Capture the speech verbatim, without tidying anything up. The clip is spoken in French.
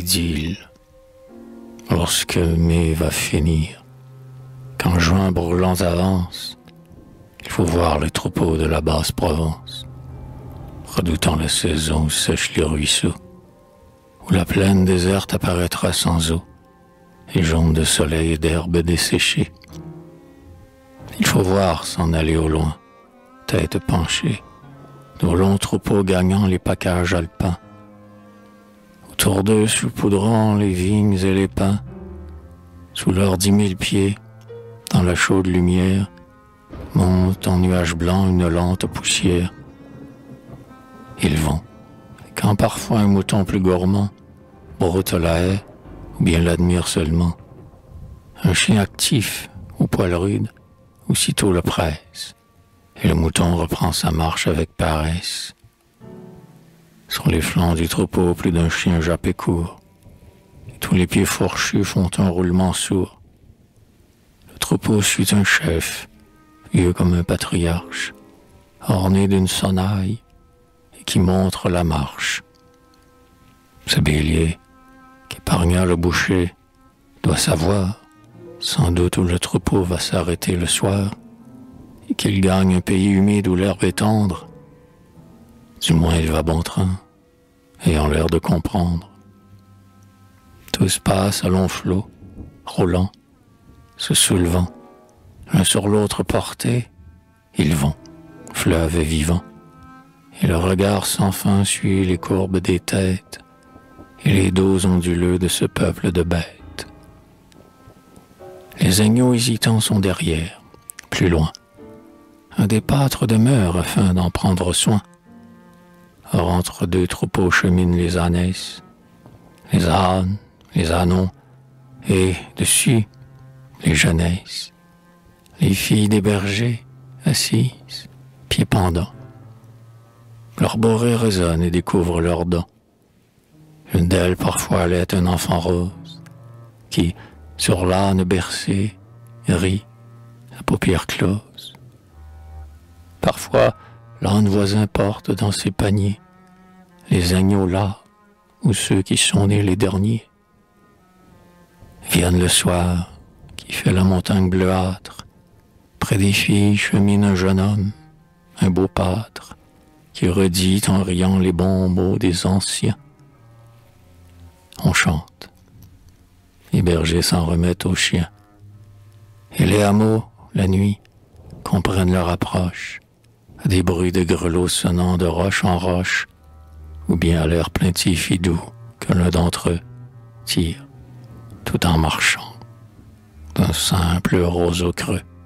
idylle. Lorsque mai va finir, quand juin brûlant avance, il faut voir les troupeaux de la basse Provence, redoutant la saison où sèchent les ruisseaux, où la plaine déserte apparaîtra sans eau, et jaune de soleil et d'herbes desséchées. Il faut voir s'en aller au loin, tête penchée, nos longs troupeaux gagnant les paccages alpins. Autour d'eux, saupoudrant les vignes et les pins, sous leurs dix mille pieds, dans la chaude lumière, monte en nuages blancs une lente poussière. Ils vont, et quand parfois un mouton plus gourmand broute la haie, ou bien l'admire seulement, un chien actif, au poil rude, aussitôt le presse, et le mouton reprend sa marche avec paresse. Sur les flancs du troupeau, plus d'un chien jappe et court, et tous les pieds fourchus font un roulement sourd. Le troupeau suit un chef, vieux comme un patriarche, orné d'une sonnaille, et qui montre la marche. Ce bélier, qui épargna le boucher, doit savoir, sans doute, où le troupeau va s'arrêter le soir, et qu'il gagne un pays humide où l'herbe est tendre. Du moins il va bon train, ayant l'air de comprendre. Tous passent à long flot, roulant, se soulevant, l'un sur l'autre portés, ils vont, fleuve vivant, et le regard sans fin suit les courbes des têtes et les dos onduleux de ce peuple de bêtes. Les agneaux hésitants sont derrière, plus loin. Un des pâtres demeure afin d'en prendre soin. Or entre deux troupeaux cheminent les ânesses, les ânes, les ânons, et dessus les jeunesses, les filles des bergers, assises, pieds pendants. Leurs borées résonnent et découvrent leurs dents. Une d'elles parfois allait un enfant rose, qui, sur l'âne bercé, rit, la paupière close. Parfois, l'âne voisin porte dans ses paniers les agneaux là, ou ceux qui sont nés les derniers. Viennent le soir, qui fait la montagne bleuâtre, près des filles chemine un jeune homme, un beau pâtre, qui redit en riant les bons mots des anciens. On chante, les bergers s'en remettent aux chiens, et les hameaux, la nuit, comprennent leur approche, à des bruits de grelots sonnant de roche en roche, ou bien à l'air plaintif et doux que l'un d'entre eux tire, tout en marchant, d'un simple roseau creux.